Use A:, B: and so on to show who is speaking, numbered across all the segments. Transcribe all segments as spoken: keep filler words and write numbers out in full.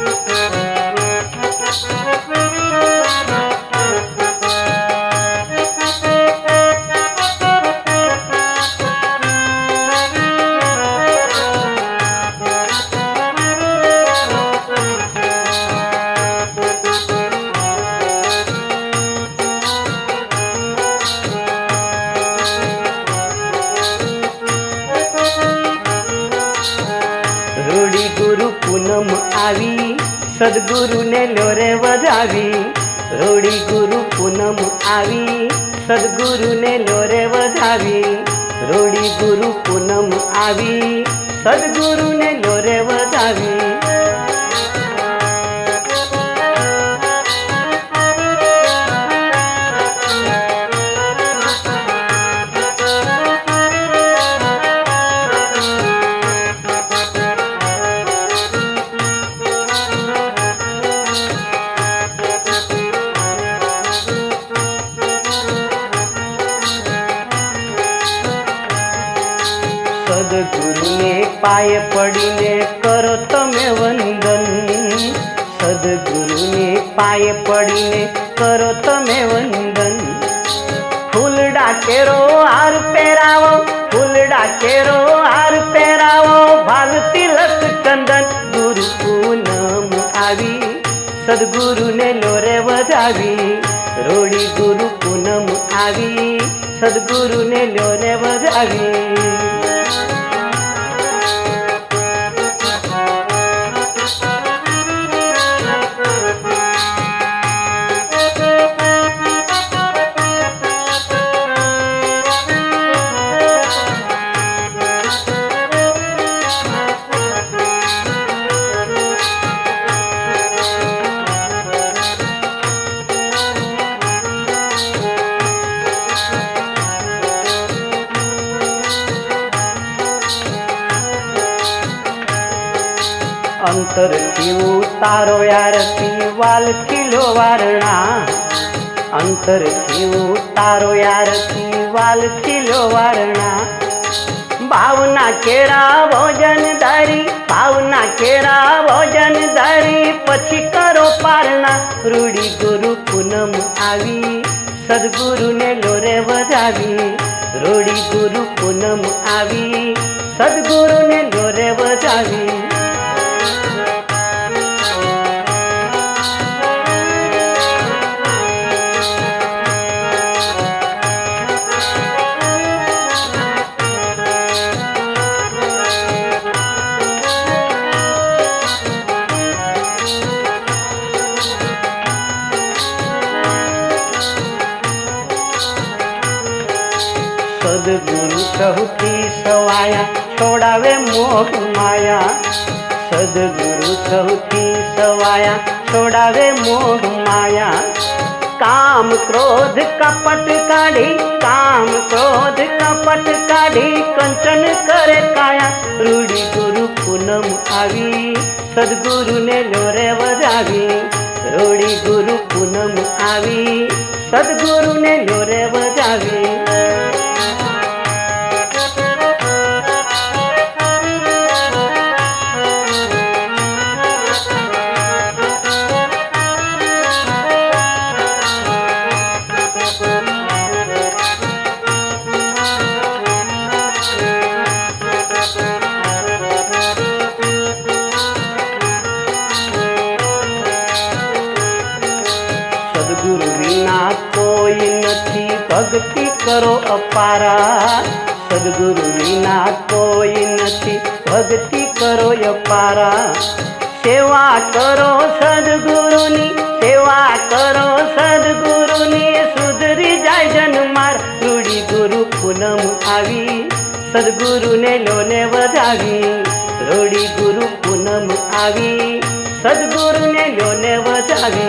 A: रूढ़ी गुरु पूनम आवी सदगुरु ने लोरे वधावी। रूढ़ी गुरु पूनम आवी सदगुरु ने लोरे वधावी। रूढ़ी गुरु पूनम आवी सदगुरु ने लोरे वधावी। सदगुरु ने पाय पड़ीने करो तमे वंदन। सदगुरु ने पाय पड़ीने करो तमे वंदन। फूलड़ा केरो हार पहरावो, फूलड़ा केरो हार पहरावो, भाल तिलक चंदन। गुरु पूनम आवी सदगुरु ने लोरे वधावी। रूढ़ी गुरु पूनम आवी सदगुरु ने लोरे वधावी। अंतर थी उतारो यारती वाल किलो वारणा। अंतर थी उतारो यारती वाल किलो वारणा। भावना केरा भोजन धारी, भावना केरा भोजन धारी, पछी करो पारणा। रूढ़ी गुरु पूनम आवी सदगुरु ने लोरे वधावी। रूढ़ी गुरु पूनम आवी सदगुरु ने लोरे वधावी। सदगुरु सहुती सवाया छोड़ावे मोह माया। सदगुरु सहुती सवाया छोड़ावे मोह माया। काम क्रोध कपट काढ़ी, काम क्रोध कपट काढ़ी, कंचन करे काया। रूढ़ी गुरु पूनम आवी सदगुरु ने लोरे वधावी। रूढ़ी गुरु पूनम आवी सदगुरु ने लोरे वधावी। सदगुरु विना कोई नथी भक्ति करो अपारा। सदगुरु विना कोई नथी भक्ति करो अपारा। सेवा करो सदगुरुनी, सेवा करो सदगुरुनी, सुधरी जाय जनमार। रूढ़ी गुरु पूनम आवी सदगुरु ने लोने वधावी। रूढ़ी गुरु पूनम आवी सदगुरु ने लोने वधावी।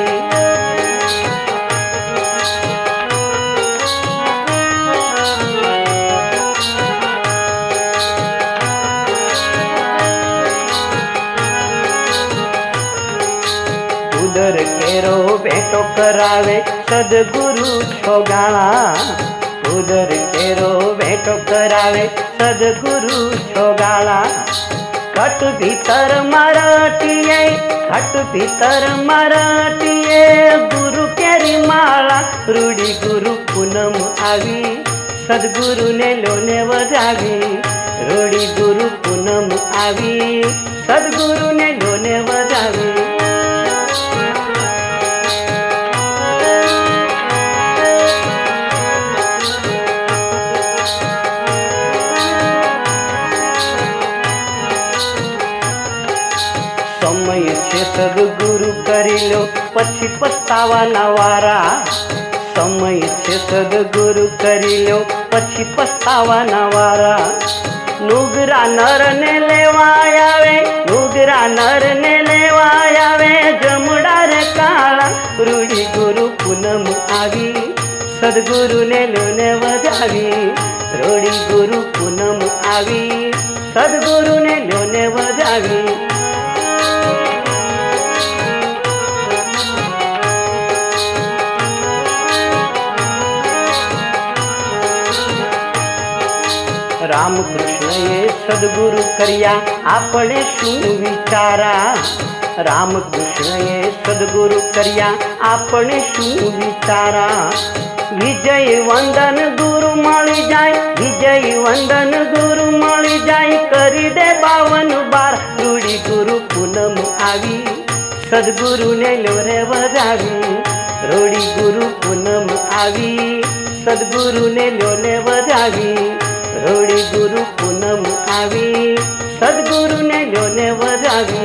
A: उदर केरो भेटो करावे सदगुरु छोगाला। उदर केरो भेटो करावे सदगुरु छोगाला। घट भीतर मराठिए घट भीतर मराठिए गुरु केरी माला रूढ़ी गुरु पूनम आवी सदगुरु ने लोने वजावी रूढ़ी गुरु पूनम आवी सदगुरु ने लोने वजावी। समय छे सदगुरु करी लो पछी पछतावाना वारा समय छे सदगुरु करी लो पछी पछतावाना वारा। नुगरा नर ने लेवा आवे नुगरा नर ने लेवा आवे जमड़ा रे काला रूढ़ी गुरु पूनम आवी सदगुरु ने लोने वजावी रूढ़ी गुरु पूनम आवी सदगुरु ने लोने वजावी। रामकृष्ण ये सदगुरु करिया आपने शू विचारा रामकृष्ण ये सदगुरु करिया आपने शू विचारा। विजय वंदन गुरु मळी जाय विजय वंदन गुरु मळी जाय करी दे बावन बार रूढ़ी गुरु पूनम आवी सदगुरु ने लोरे वजावी रूढ़ी गुरु पूनम आवी सदगुरु ने लोने वजावी रूढ़ी गुरु पूनम आवी सदगुरु ने लोने वजावी।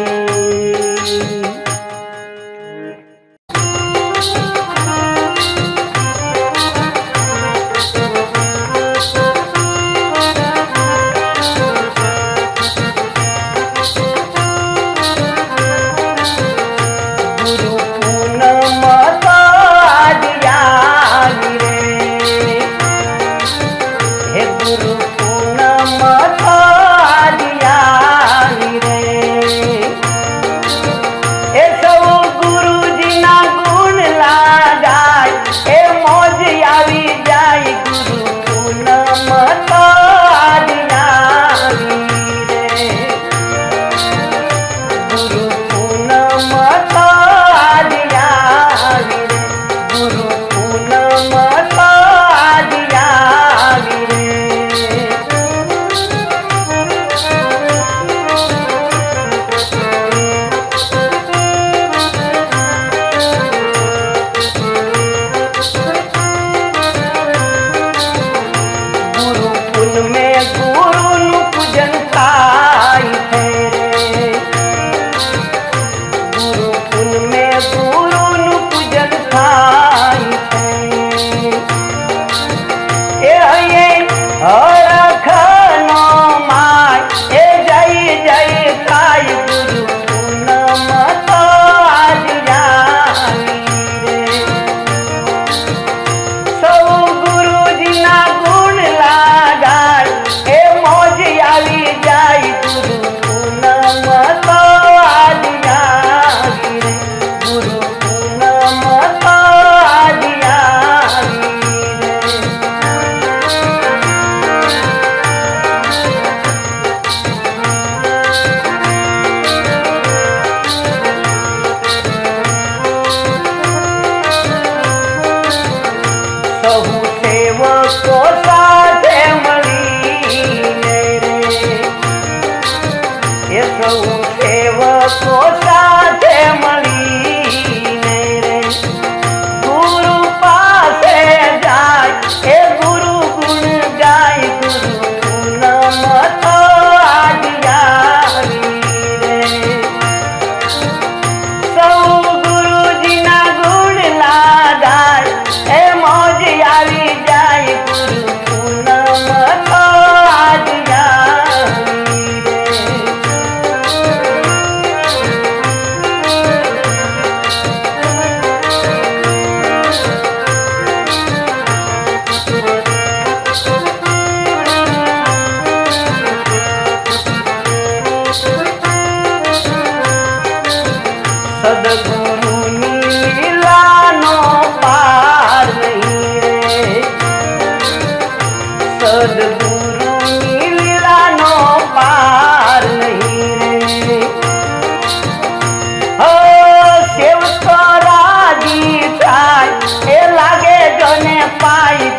B: सदगुरु लीला नो पार नहीं रे।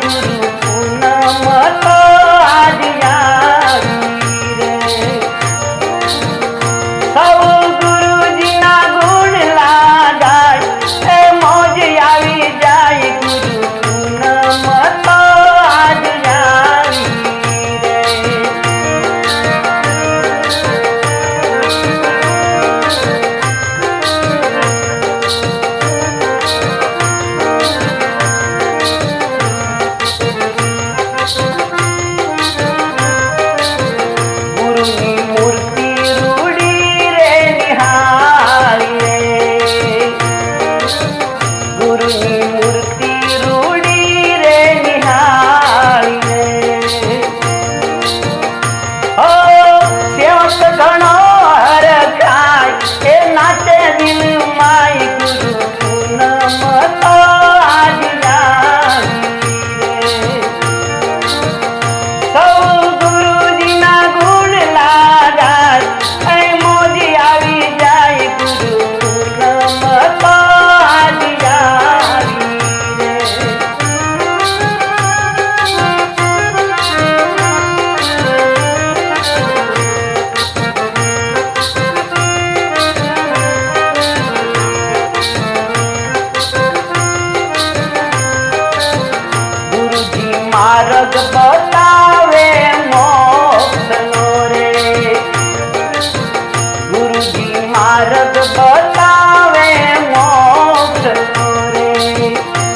A: गुरु पूनम तो आज यारी रे। सब गुरुजी ना गुण लागाय ए मौज आवी जाय गुरु पूनम तो आज यारी रे। मार्ग बतावे मोक्ष नो रे। गुरुजी मार्ग बतावे मोक्ष नो रे।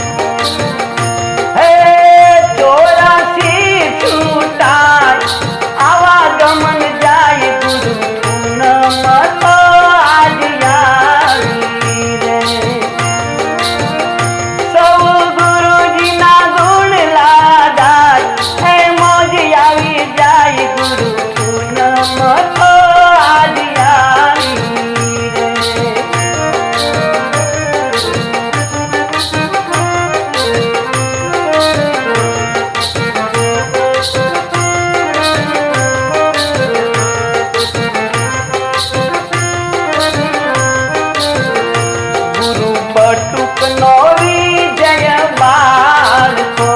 A: हे चौरासी छूटाय आवागमन जाय गुरु पूनम तो आज यारी रे। सब गुरुजी ना गुण लागाय ए मौज आवी जाय गुरु पूनम तो आज यारी रे। गुरु बटुक नो विजय बाल को।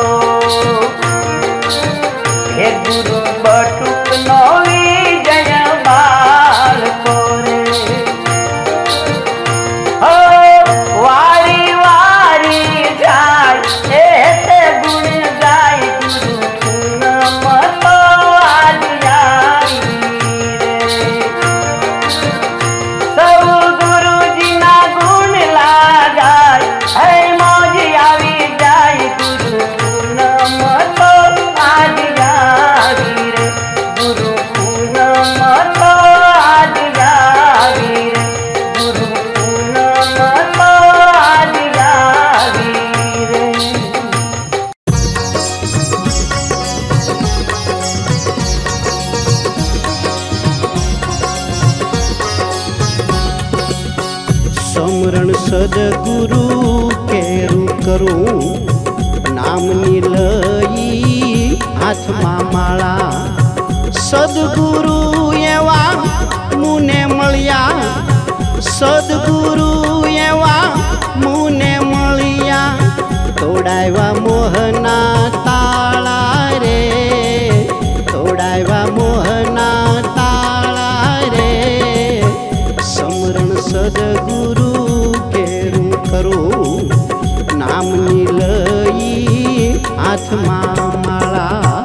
A: हे गुरु बटुक नो विजय बाल को रे। हो वारी वारी जाय एते गुण गाय गुरु पूनम तो आज यारी रे। सब गुरुजी ना गुण लागाय है मौज आवी जाय गुरु पूनम तो आज यारी रे। गुरु पूनम तो आज यारी रे। गुरु पूनम तो आज यारी रे। समरण सदगुरु केरू करूं नामनी लई हाथમાં માળા। સદગુરુ એવા મુને મળ્યા। સદગુરુ એવા મુને મળ્યા। તોડાવ્યા મોહના તાળા રે। તોડાવ્યા મોહના તાળા રે। સમરણ સદગુરુ કેરું કરું નામની લઈ હાથમાં માળા।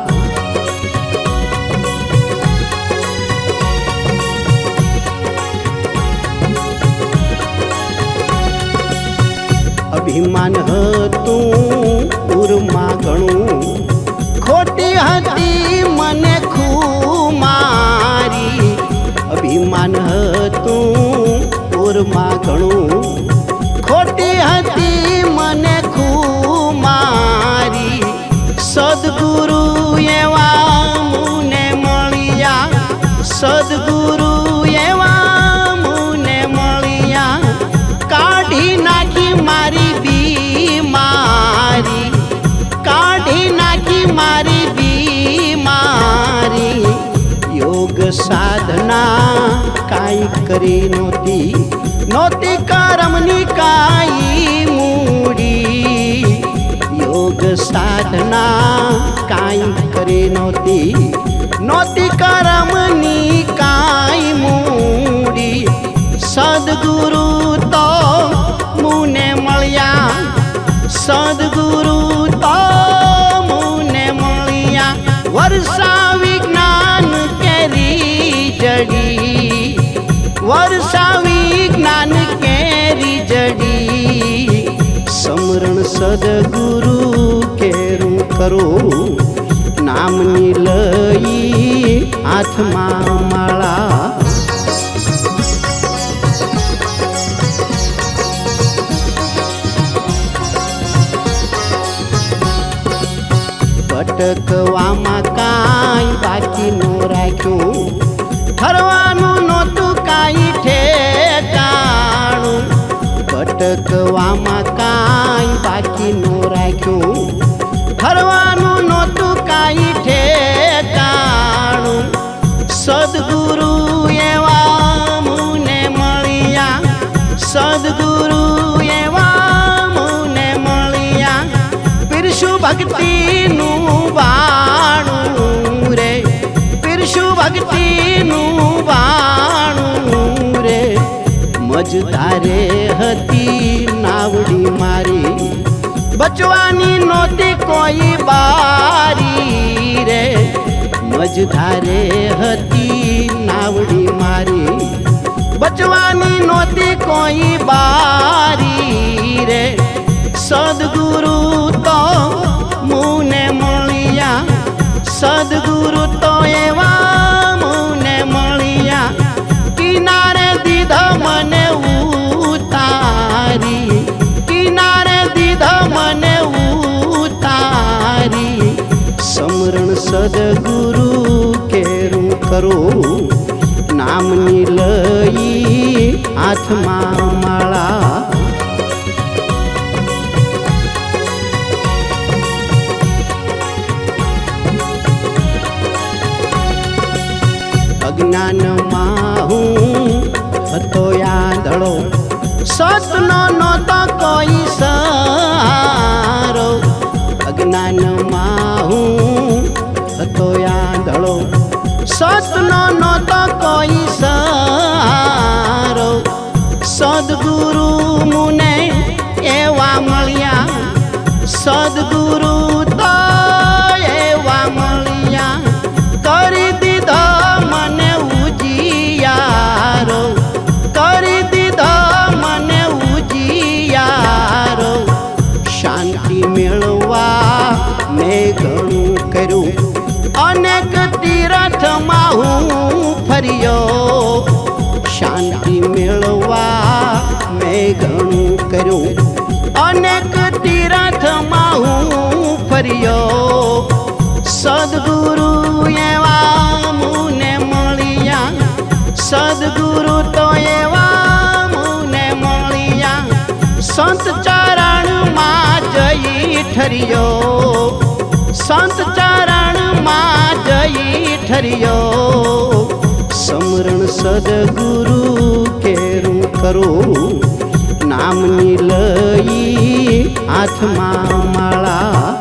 A: અભિમાન હતું ઉર્મા ગણું ખોટી હતી મને ખુમારી। અભિમાન હતું ઉર્મા ગણું ખોટી હતી મને ખુમારી। સદગુરુ એવા મુને મળ્યા। સદગુરુ એવા મુને મળ્યા। કાઢી નાખી મારી બીમારી। કાઢી નાખી મારી બીમારી। योग साधना काई करी नोती। नोती करमनी काई मूड़ी। योग साधना काई करे नोती नोती करमनी काई मूडी सद्गुरु तो मुने मळ्या सद्गुरु तो मुने मळ्या वर्षा विज्ञान केरी जड़ी वर्षा विज्ञान केरी जड़ी समरण सद्गुरु केरू करो नामनी लई हाथमा माळा भटकवामा काई बाकी नो राख्यो ठरवानु नोतु काई ठेकाणु भटकवामा काई बाकी नो राख्यो ठरवानु नोतु काई ठेकाणु सद्गुरु एवा मुने मळ्या सद्गुरु एवा मुने मळ्या पिरसु भक्ति नु बाणु रे पिरसु भक्ति नु बाणु रे मजदारे हती नावड़ी मारी बचवानी नोती कोई बारी रे मजदारे हती नावड़ी मारी बचवानी नोती कोई बारी रे सद्गुरु तो मुने मळ्या सद्गुरु तो एवा मुने मळ्या किनारे दीधा मने उतारी किनारे दीधा मने उतारी समरण सद्गुरु केरू करो नामनी लई हाथमा माळा अज्ञान माहू हतो यादड़ो सतनो नो तो कोई सारो अज्ञान माहू हतो यादड़ो सतनो नो तो कोई सारो सद्गुरु मुने एवा मळ्या सद्गुरु तो एवा मळ्या करी दीधा मने उजियारो करी दीधा मने उजियारो शांति मेळवा मैं घणु कर्यु अनेक तीर्थ माहू फरियो शांति मेळवा मैं घणु कर्यु अनेक तीर्थ माहू फरियो सद्गुरु एवा मुने मळ्या सद्गुरु तो एवा मुने मळ्या संत चरण मा जई ठरियो संत चरण मा जई ठरियो समरण सद्गुरु केरू करो नामनी लई हाथमा माळा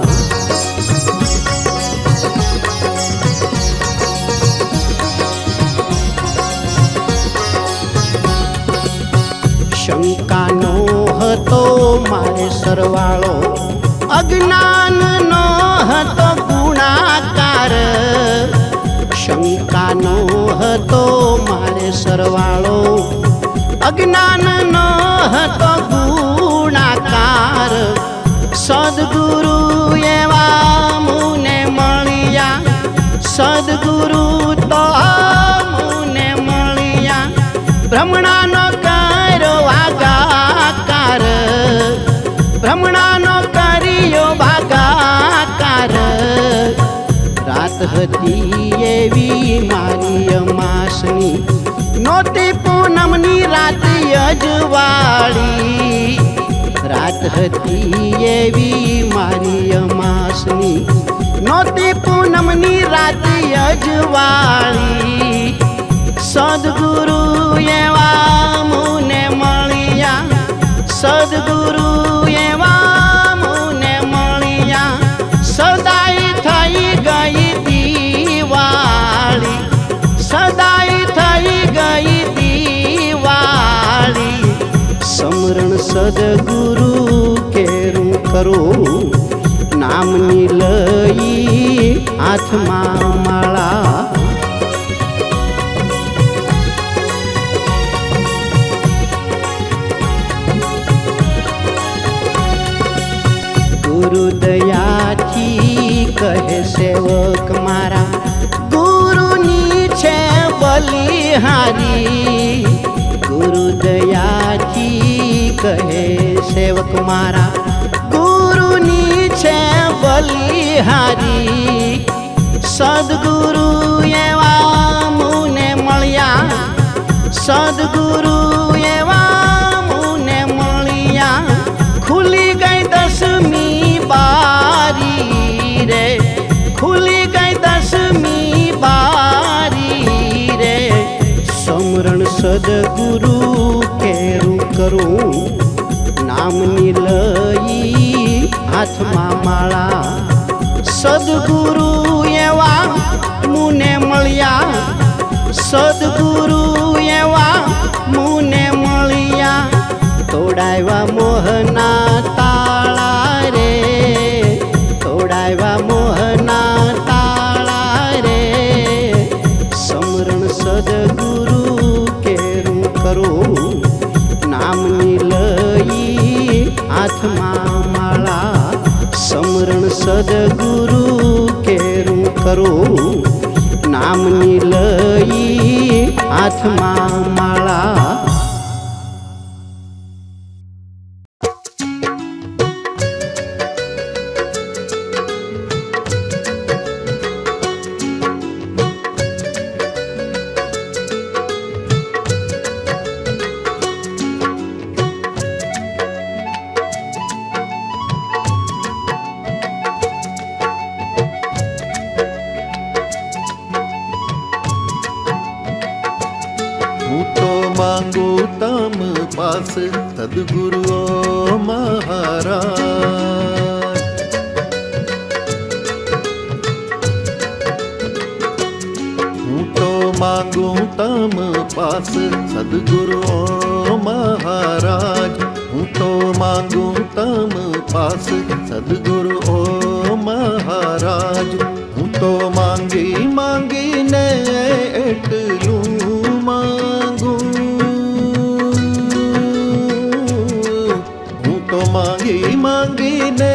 A: शंका नो हतो मारे सरवाळो अज्ञान नो हतो गुणाकार शंका नो हतो मारे सरवाळो अज्ञान नो हतो गुणाकार सद्गुरु एवा मुने मळ्या सद्गुरु तो मुने मळ्या भ्रमणानो भागाकार भ्रमणानो करियो भागाकार रात हती एवी मारी अमासनी नोती पूनमनी रात अजवाળી रात हती एवी मारी अमासनी नोती पूनमनी रात अजवाળી सद्गुरु एवा मुने मळ्या सद्गुरु एवा मुने मळ्या સદગુરુ કેરું કરું, નામની લઈ હાથમાં માળા. ગુરુ દયાથી કહે સેવક મારા, ગુરુની છે બલિહારી. ગુરુ દયાથી કહે સેવક મારા, ગુરુની છે બલિહારી. સદગુરુ એવા મુને મળ્યા, સદગુરુ એવા મુને મળ્યા. ખુલી ગઈ દસમી બારી રે, ખુલી ગઈ દસમી બારી રે. સમરણ સદગુરુ કેરું કરું, નામની લઈ હાથમાં માળા. સદગુરુ એવા મુને મળ્યા, સદગુરુ એવા મુને મળ્યા. તોડાવ્યા મોહના તાળા રે, તોડાવ્યા મોહના તાળા રે. સમરણ સદગુરુ કેરું કરું, નામની લઈ હાથમાં માળા. સમરણ સદગુરુ કેરું કરું, નામની લઈ હાથમાં માળા.
B: સદગુરુ મહારાજ, હું તો માંગુ તમ પાસ સદગુરુ મહારાજ. હું તો માંગુ તમ પાસ સદગુરુ મહારાજ. હું તો માંગી માંગીને એટલું માંગું, માંગી માંગીને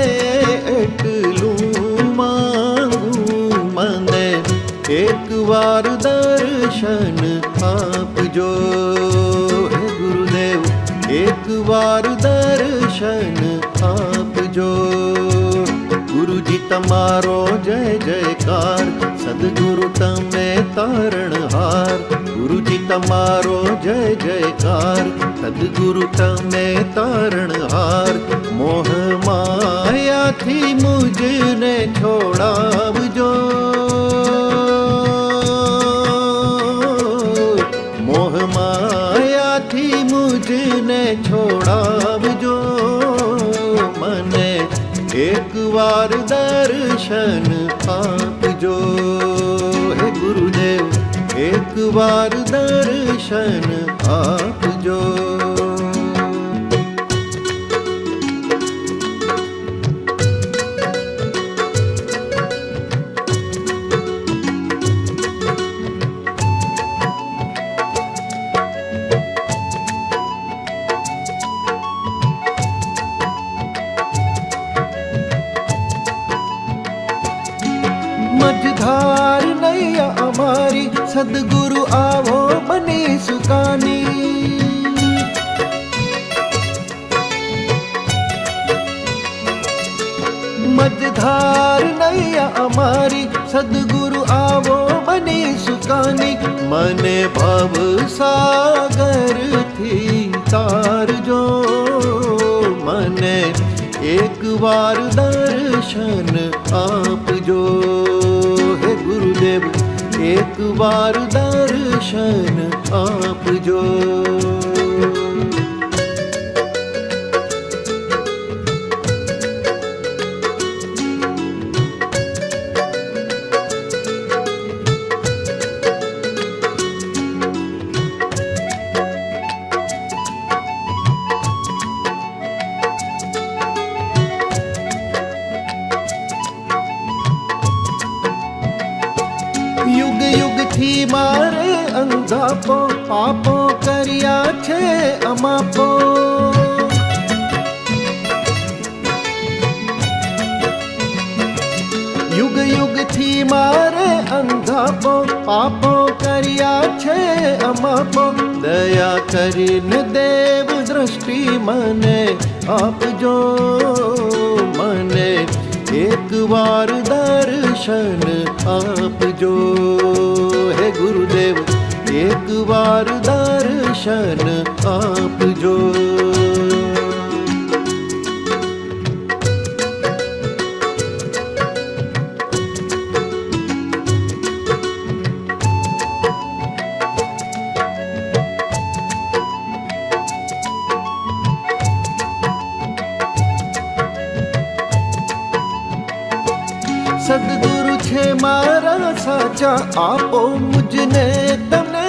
B: એટલું માંગું. મને એક વાર દર્શન આપજો હે ગુરુદેવ, એક વાર દર્શન આપજો. ગુરુજી તમારો જય જયકાર, સદગુરુ તમે તારણહાર. ગુરુજી તમારો જય જયકાર, સદગુરુ તમે તારણહાર. મોહ માયાથી મુજને છોડાવજો, મોહ માયાથી મુજને છોડાવજો. મને એક વાર દર્શન આપજો હે ગુરુદેવ, એક વાર દર્શન આપજો. મજધાર નૈયા અમારી, સદગુરુ આવો બની સુકાની. મજધાર નૈયા અમારી, સદગુરુ આવો બની સુકાની. મને ભવ સાગરથી તારજો, મને એક વાર દર્શન આપજો હે ગુરુદેવ, એક વાર દર્શન આપજો. બાપો પાપો કર્યા છે અમાપો. યુગ યુગથી મારે અંધાપો પાપો કર્યા છે અમાપો. દયા કરીને દેવ દ્રષ્ટિ મને આપજો, મને એક વાર દર્શન આપજો. હે ગુરુદેવ એક વાર દર્શન આપજો. સદગુરુ છે મારા સાચા, આપો મુજને તમને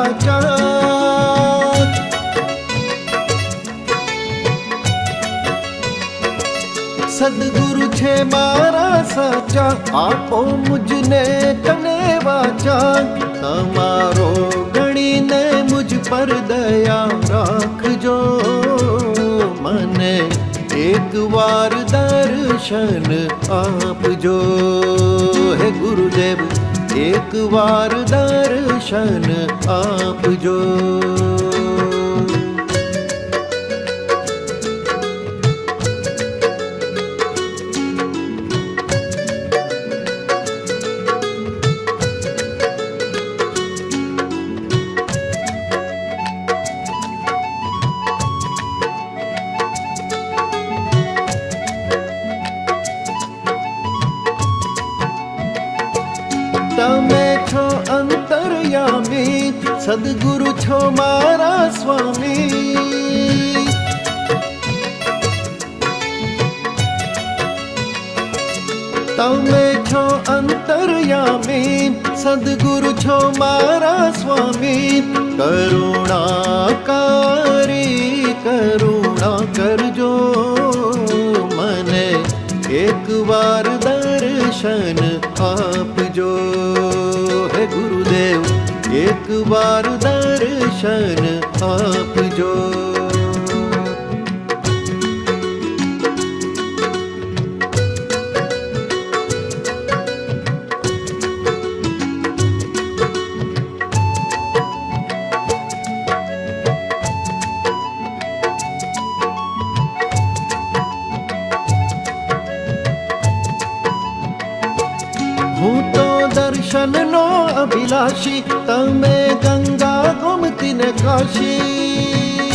B: વાચા. સદગુરુ છે મારા સાચા, આપો મુજને તમને વાચા. તમારો ગણીને મુજ પર દયા રાખજો, મને એક વાર દર્શન આપજો. હે ગુરુદેવ એક વાર દર્શન આપજો. તમે છો અંતર્યામી, સદગુરુ છો મારા સ્વામી. તમે છો અંતર્યામી, સદગુરુ છો મારા સ્વામી. કરુણાકારી કરુણા કરજો, મને એક વાર દર્શન આપજો. હે ગુરુદેવ એક વાર દર્શન આપજો. હું તો દર્શનનો અભિલાષી, તમે ગંગા ગોમતી ને કાશી.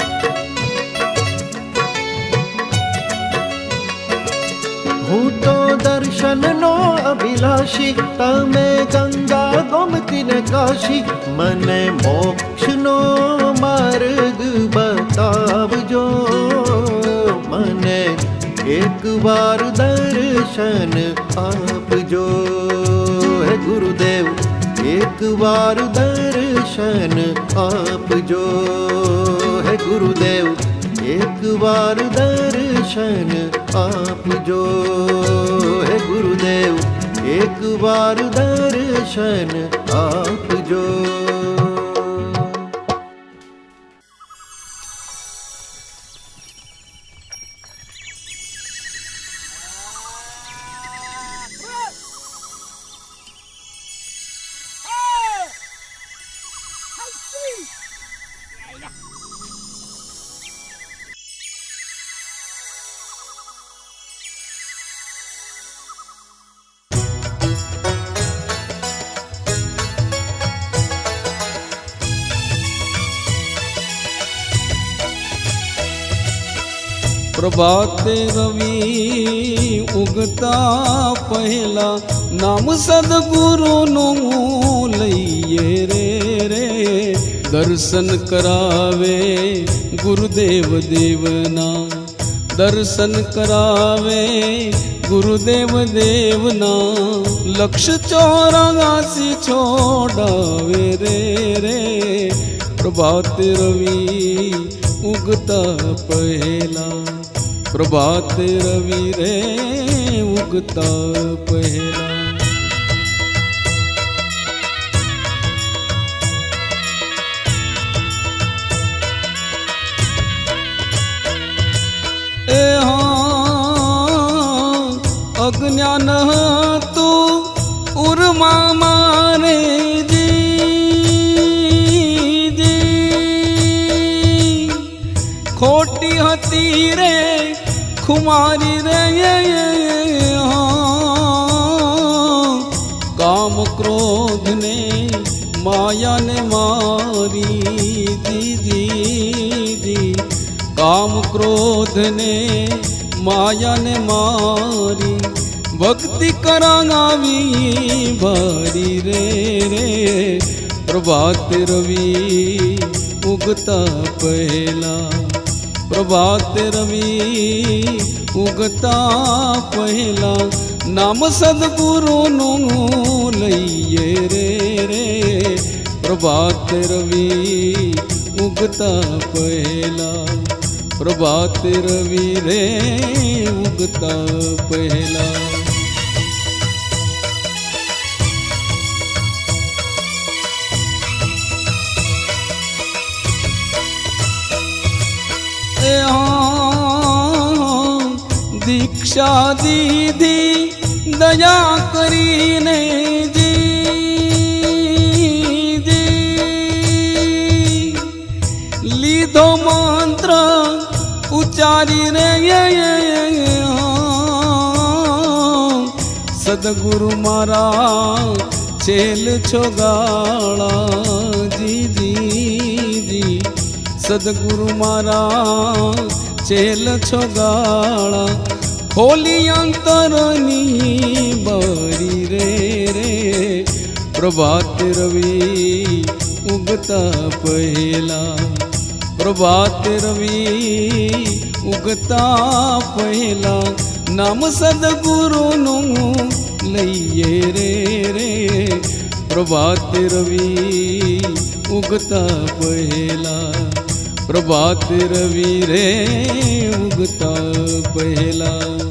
B: હું તો દર્શનનો અભિલાષી, તમે ગંગા ગોમતી ને કાશી. મને મોક્ષનો માર્ગ બતાવજો, મને એક વાર દર્શન આપજો. હે ગુરુદેવ એક વાર દર્શન આપજો. હે ગુરુદેવ એક વાર દર્શન આપજો. હે ગુરુદેવ એક વાર દર્શન આપજો.
C: પ્રભાતે રવિ ઉગતા પહેલા નામ સદગુરુનું લઈએ રે રે. દર્શન કરાવે ગુરુદેવ દેવના, દર્શન કરાવે ગુરુદેવ દેવના. લક્ષ ચોરાસી છોડાવે રે રે. પ્રભાતે રવિ ઉગતા પહેલા, પ્રભાતે રવિ રે ઉગતા પહેલા. अज्ञान तू उर्मा मारे जी जी खोटी हती रे खुमारी रे हाँ काम क्रोध ने माया ने मारी जी जी जी काम क्रोध ने माया ने मारी भक्ति करांगावी भारी रे रे प्रभात रवि उगता पहला प्रभात रवि उगता पहला नाम सदगुरु नु लइए रे रे प्रभात रवि उगता पहला प्रभात रवि रे उगता पहला। दीक्षा दीदी दया करीने जी जी लीधो मंत्र उचारी रे सदगुरु मारा चेल छोगाड़ा जी जी जी सदगुरु मारा चेल छोगाड़ा खोली अंतरनी बारी रे रे प्रभात रवि उगता पहला प्रभात रवि उगता पहला नाम सदगुरु नु लइए रे रे प्रभात रवि उगता पहला प्रभात रवि रे उगता पहला।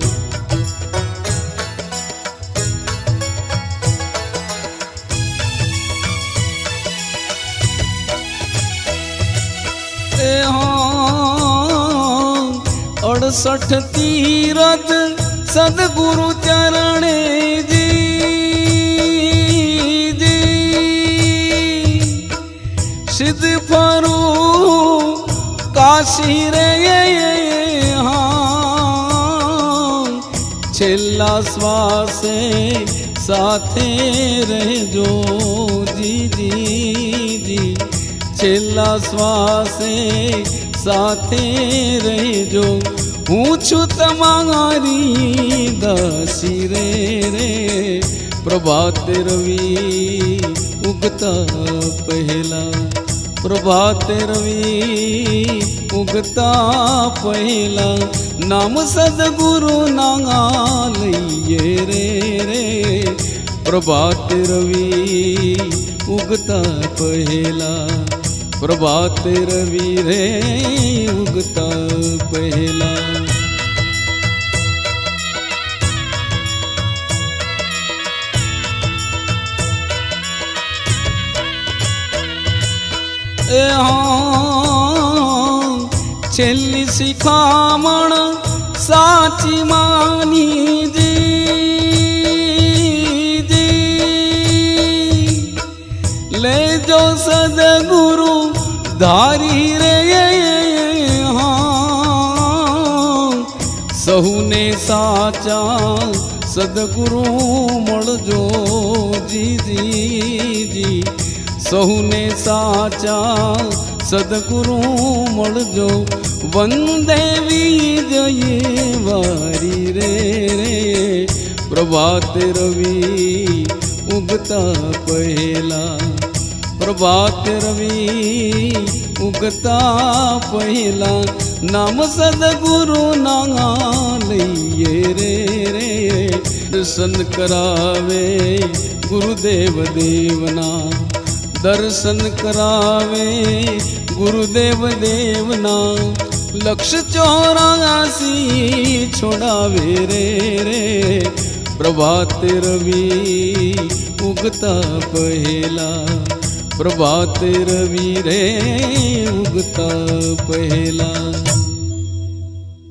C: अड़सठ तीरथ सदगुरु चरणे जी जी सिद्ध फरू काशी रे हाँ छेल्ला श्वासे साथे रहजो जी जी जी छेल्ला श्वासे साथे रहजो हूँ छु तमारी दासी रे रे प्रभात रवि उगता पहला प्रभात रवि उगता पहला नाम सदगुरु नांगा लइए रे रे प्रभात रवि उगता पहला प्रभात रवि रे उगता पहला। छेल्ली शिखामण साची मानी जी जी ले जो सदगुरु धारी रे हाँ सहुने साचा सदगुरु मळजो जी जी जी सहुने साचा सदगुरु मळजो वंदे विजय वारी रे रे प्रभात रवि उगता पहला प्रभात रवि उगता पहला नाम सदगुरु नांगा लइए रे रे दर्शन करावे गुरुदेव देवना दर्शन करावे गुरुदेव देवना लक्ष्य चौरासी छोड़ावे रे रे प्रभात रवि उगता पहला प्रभात रवि रे उगता पहला।